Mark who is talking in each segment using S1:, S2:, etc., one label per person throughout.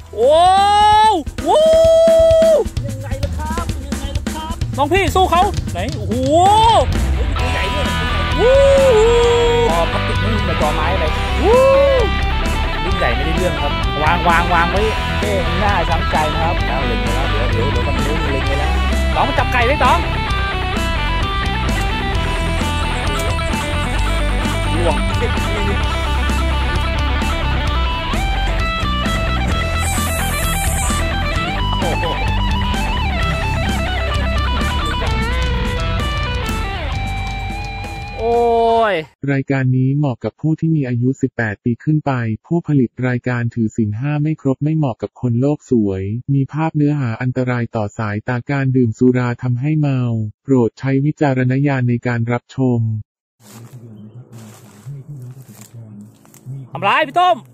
S1: โอ้โหยังไงล่ะครับยังไงล่ะครับน้องพี่สู้เขาไหนโอ้โหตัวใหญ่ด้วยพอพลาสติกนี่มันจอไม้อะไรรุ่นใหญ่ไม่ได้เรื่องครับวางไว้เอ๊ะหน้าช้ำใจนะครับแล้วเล็งไปแล้วเดี๋ยวมันเล็งไปแล้วน้องมาจับไก่ได้น้องล่วงโอ้ย
S2: รายการนี้เหมาะกับผู้ที่มีอายุ18ปีขึ้นไปผู้ผลิตรายการถือศีล5ไม่ครบไม่เหมาะกับคนโลกสวยมีภาพเนื้อหาอันตรายต่อสายตาการดื่มสุราทำให้เมาโปรดใช้วิจารณญาณในการรับชม
S1: ทำร้ายพี่ต้ม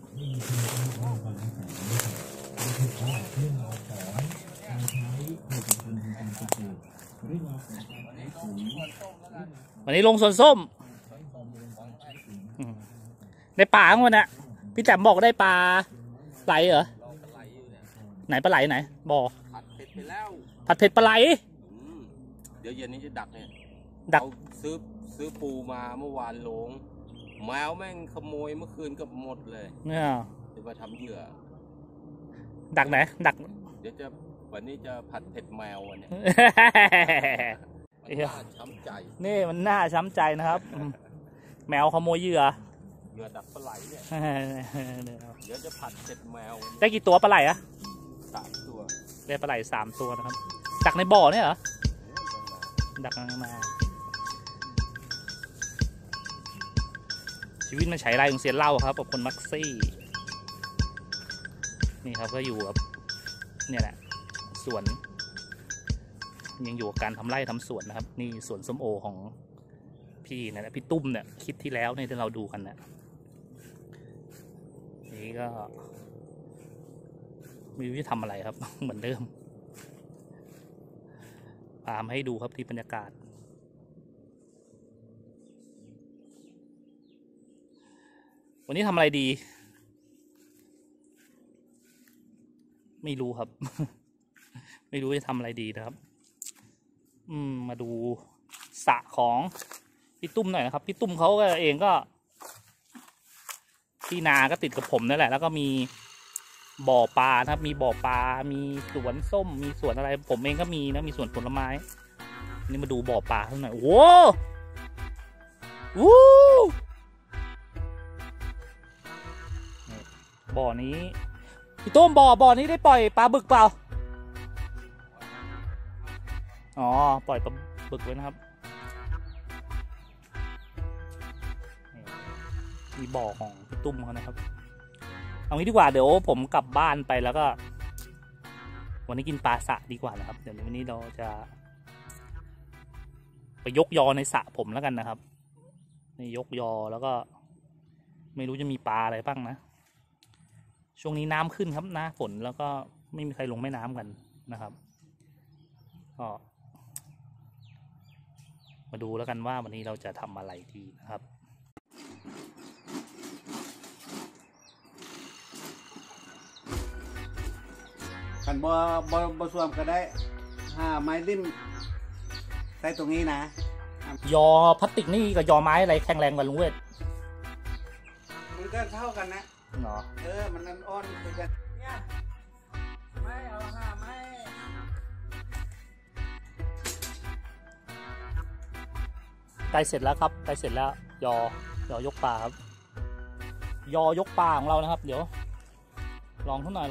S1: วันนี้ลงสวนส้มในป่าของมันน่ะพี่แต้มบอกได้ปลาไหลเหรอไหนปลาไหลไหนบ่อผัดเผ็ดไปแล้วผัดเผ็ดปลาไหล
S3: เดี๋ยวเย็นนี้จะดักเนี่ย
S1: ดัก
S3: ซื้อปูมาเมื่อวานลงแมวแม่งขโมยเมื่อคืนก็หมดเลย
S1: เนี่ย
S3: จะมาทำเหยื่อ
S1: ดักไหนดัก
S3: เดี๋ยววันนี้จะผัดเผ็ดแมววันนี้น่าช้ำใจ
S1: นี่มันน่าช้ำใจนะครับแมวขโมยเหยื่อ
S3: ดักปลาไหลเนี่ยเดี๋ยวจะผัดเผ็ดแมว
S1: ได้กี่ตัวปลาไหลอะ
S3: 3 ตัว
S1: ได้ปลาไหล3 ตัวนะครับดักในบ่อเนี่ยเหรอดักมาชีวิตมันใช้ไรของเสียเหล้าครับกับคนมักซี่นี่ครับก็อยู่กับเนี่ยแหละสวนยังอยู่กับการทำไร่ทำสวนนะครับนี่สวนส้มโอของพี่นะพี่ตุ้มเนี่ยคลิปที่แล้วเนี่ยที่เราดูกันเนี่ยนี่ก็ไม่รู้จะทำอะไรครับ เหมือนเดิมพามาให้ดูครับที่บรรยากาศวันนี้ทำอะไรดีไม่รู้ครับ ไม่รู้จะทำอะไรดีนะครับมาดูสระของพี่ตุ้มหน่อยนะครับพี่ตุ้มเขาก็เองก็ที่นาก็ติดกับผมนั่นแหละแล้วก็มีบ่อปลานะครับมีบ่อปลามีสวนส้มมีสวนอะไรผมเองก็มีนะมีสวนผลไม้นี่มาดูบ่อปลาข้างในโอ้โหบ่อนี้พี่ตุ้มบ่อนี้ได้ปล่อยปลาบึกเปล่าอ๋อปล่อยปลาบึกไว้นะครับมีบ่อของพี่ตุ้มเขานะครับเอางี้ดีกว่าเดี๋ยวผมกลับบ้านไปแล้วก็วันนี้กินปลาสระดีกว่านะครับเดี๋ยววันนี้เราจะไปยกยอในสระผมแล้วกันนะครับนี่ยกยอแล้วก็ไม่รู้จะมีปลาอะไรบ้างนะช่วงนี้น้ำขึ้นครับหน้าฝนแล้วก็ไม่มีใครลงแม่น้ำกันนะครับก็มาดูแล้วกันว่าวันนี้เราจะทำอะไรดีนะครับ
S4: ขันบส่วนก็ได้ไม้ริมใส่ตรงนี้นะ
S1: ยอพลาสติกนี่กับยอไม้อะไรแข็งแรงกว่าลุงเวท
S4: มันก็เท่ากันนะ
S1: เนาะ
S4: มันอ่อนคือกันเนี่ยไม่เอาไม่
S1: ใกล้เสร็จแล้วครับใกล้เสร็จแล้วยอยกปลาครับยอยกปลาของเรานะครับเดี๋ยวลองเท่าหน่อย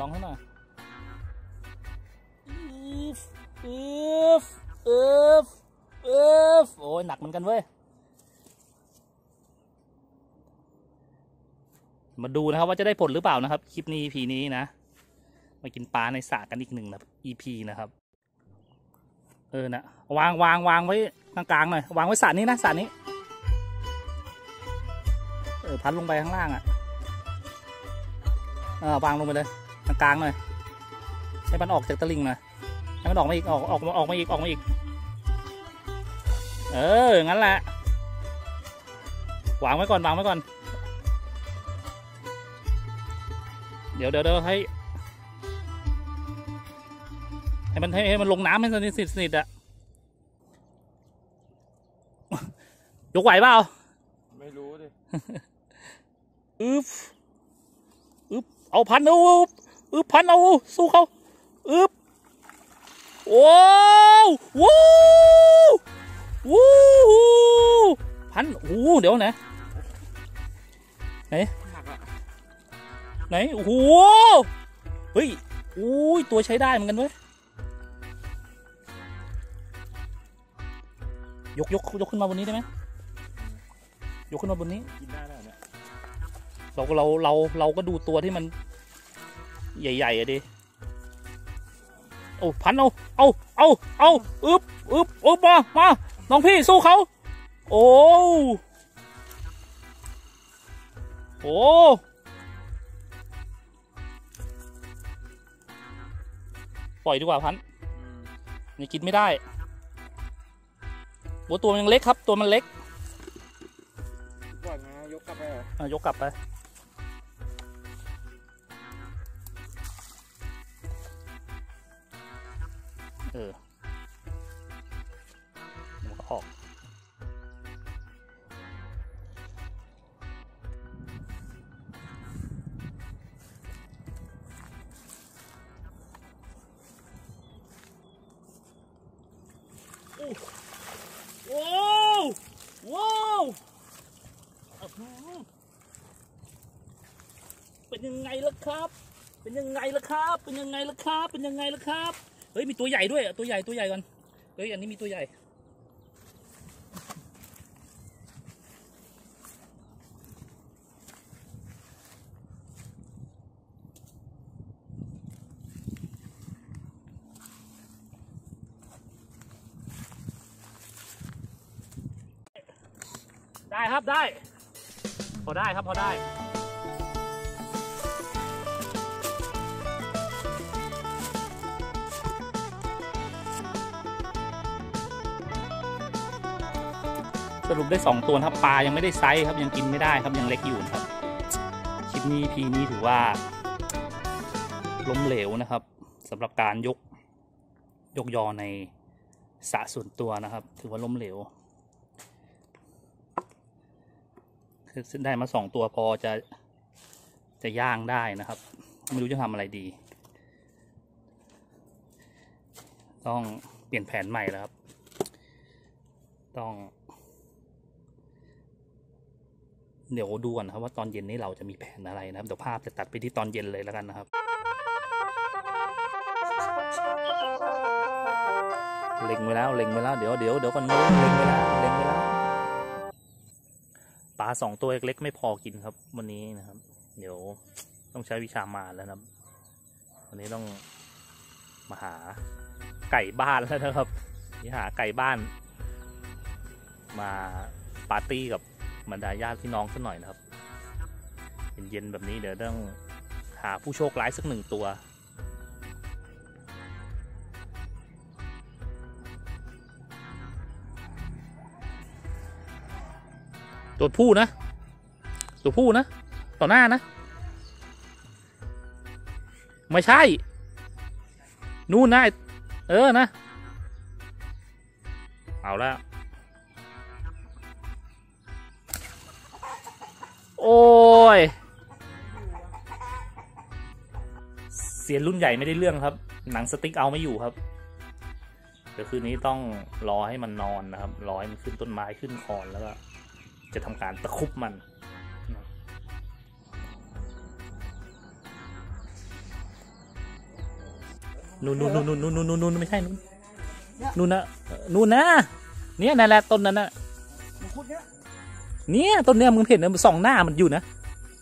S1: โอ้ยหนักเหมือนกันเว้ยมาดูนะครับว่าจะได้ผลหรือเปล่านะครับคลิปนี้ EP นี้นะมากินปลาในสระกันอีกหนึ่งนะ EP นะครับนะวางไว้กลางๆหน่อยวางไว้สระนี้นะสระนี้พัดลงไปข้างล่างอ่ะวางลงไปเลยกลางๆหน่อยให้มันออกจากตะลิ่งหน่อยให้มันออกมาอีกออกมาอีกงั้นแหละวางไว้ก่อนเดี๋ยวให้ให้มันลงน้ำให้สนิทอะยกไหวเปล่า
S3: ไม่รู้ดิ
S1: อึบเอาพันเอาพันเอาสู้เขาอึบโอ้วู้พันโอ้เดี๋ยวไหนโอ้โหเฮ้ยอุ้ยตัวใช้ได้เหมือนกันเว้ยยกขึ้นมาบนนี้ได้ไหมยกขึ้นมาบนนี้กินได้แล้วเนี่ยเราก็ดูตัวที่มันใหญ่ๆอะดิโอ้พันเอาอึบมาน้องพี่สู้เขาโอ้ปล่อยดีกว่าพันนี่กินไม่ได้โอ้ตัวมันยังเล็กครับตัวมันเล็ก
S3: ก่อนนะยกกลับไปเหร
S1: อยกกลับไปมันก็ออกว้าวเป็นยังไงล่ะครับเฮ้ยมีตัวใหญ่ด้วยตัวใหญ่ก่อนเฮ้ยอันนี้มีตัวใหญ่ได้ครับได้พอได้ครับพอได้สรุปได้2ตัวครับปลายังไม่ได้ไซส์ครับยังกินไม่ได้ครับยังเล็กอยู่นะครับคลิปนี้พีนี้ถือว่าล้มเหลวนะครับสำหรับการยกยอในสระส่วนตัวนะครับถือว่าล้มเหลวได้มา2ตัวพอจะย่างได้นะครับไม่รู้จะทำอะไรดีต้องเปลี่ยนแผนใหม่แล้วครับต้องเดี๋ยวดูก่อนนะครับว่าตอนเย็นนี้เราจะมีแผนอะไรนะครับเดี๋ยวภาพจะตัดไปที่ตอนเย็นเลยแล้วกันนะครับเล็งไว้แล้วเดี๋ยวก่อนเล็งไว้แล้วปลา2ตัวเล็กๆไม่พอกินครับวันนี้นะครับเดี๋ยวต้องใช้วิชามารแล้วนะครับวันนี้ต้องมาหาไก่บ้านแล้วนะครับหาไก่บ้านมาปาร์ตี้กับบรรดาญาติพี่น้องสักหน่อยนะครับเย็นๆแบบนี้เดี๋ยวต้องหาผู้โชคร้ายสัก1ตัวตัวผู้นะต่อหน้านะไม่ใช่นู่นนะนะเอาแล้วโอ้ยเสียนรุ่นใหญ่ไม่ได้เรื่องครับหนังสติ๊กเอาไม่อยู่ครับเดี๋ยวคืนนี้ต้องรอให้มันนอนนะครับรอให้มันขึ้นต้นไม้ขึ้นคอนแล้วก็จะทำการตะคุบมันนู่นไม่ใช่นู่นนะเนี่ยนั่นแหละต้นนั้นนะเนี่ยต้นเนี้ยมึงเห็นนะมันส่องหน้ามันอยู่นะ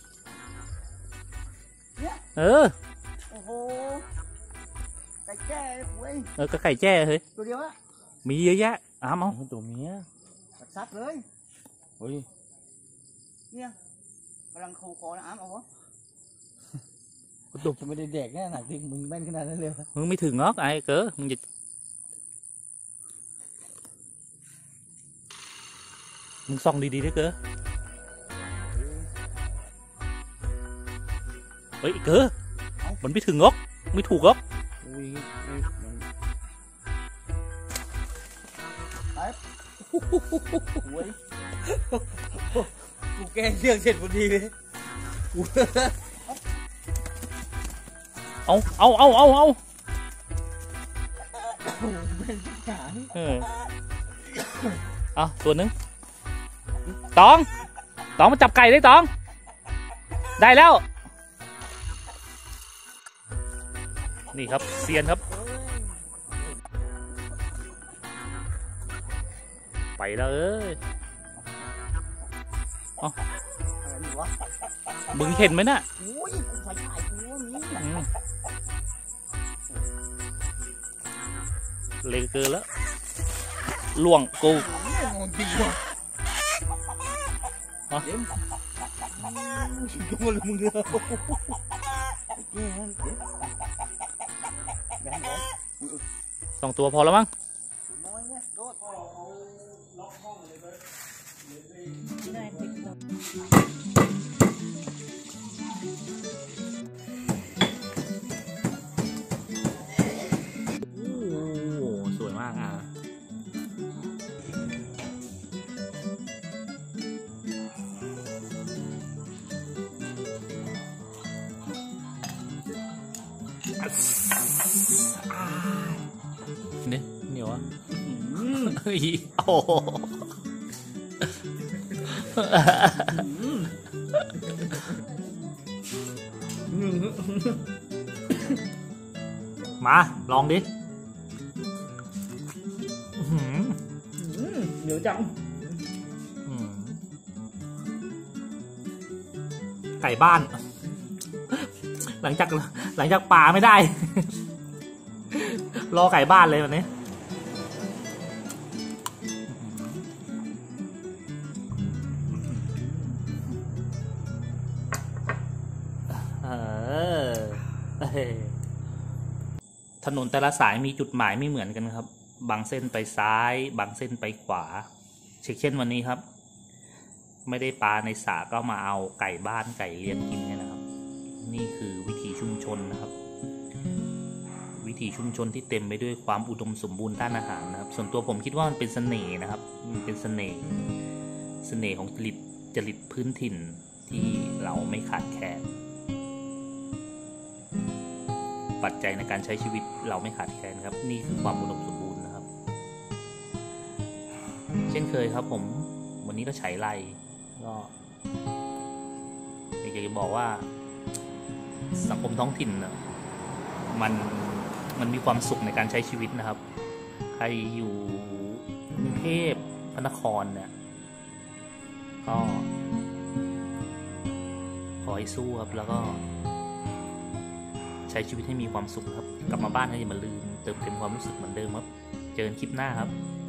S1: โอ้โหไก่แจ้เว้ยก็ไก่แจ้เฮ้ยตัวเดียวอะมีเยอะแยะเอาตัวเมียซัดเลยโอ้ยเนี่ยกำลังคูคอนะเอาวะตัวจะไม่ได้แดกแน่หนักจริงมึงแม่นขนาดนั้นเลยมึงไม่ถึงหรอกไอ้เก๋มึงจะมึงส่องดีๆด้วยเก๋เฮ้ยเก๋มันไม่ถึงหรอกไม่ถูกหรอก
S4: ป๊บโอ้ยกูแก้เรื่องเสร็จพอดีเลย
S1: เอาตัวนึงตองมาจับไก่ได้ตองได้แล้วนี่ครับเซียนครับไปแล้วมึงเห็นไหมน่ะเล็กเกินแล้วล่วงกู
S4: จริงว่ะมึงเดียว
S1: 2 ตัวพอแล้วมั้งสวยมากเนี่ยเหนียวอ่ะเฮ้ยโอ้มาลองดิ
S4: เดี๋ยวจัง
S1: ไก่บ้าน หลังจากป่าไม่ได้ รอไก่บ้านเลยวันนี้ถนนแต่ละสายมีจุดหมายไม่เหมือนกันครับบางเส้นไปซ้ายบางเส้นไปขวาเช่นวันนี้ครับไม่ได้ปลาในสระก็มาเอาไก่บ้านไก่เลี้ยงกินเนี่ยนะครับนี่คือวิถีชุมชนนะครับวิถีชุมชนที่เต็มไปด้วยความอุดมสมบูรณ์ด้านอาหารนะครับส่วนตัวผมคิดว่ามันเป็นเสน่ห์นะครับมันเป็นเสน่ห์ของจริตพื้นถิ่นที่เราไม่ขาดแคลนปัจจัยในการใช้ชีวิตเราไม่ขาดแคลนครับนี่คือความอุดมสมบูรณ์นะครับเช่นเคยครับผมวันนี้ก็ฉายไลก็อยากจะบอกว่าสังคมท้องถิ่นนะมันมีความสุขในการใช้ชีวิตนะครับใครอยู่กรุงเทพพระนครเนี่ยก็ขอให้สู้ครับแล้วก็ใช้ชีวิตให้มีความสุขครับกลับมาบ้านก็อย่ามาลืมเติมเต็มความรู้สึกเหมือนเดิมครับเจอกันคลิปหน้าครับ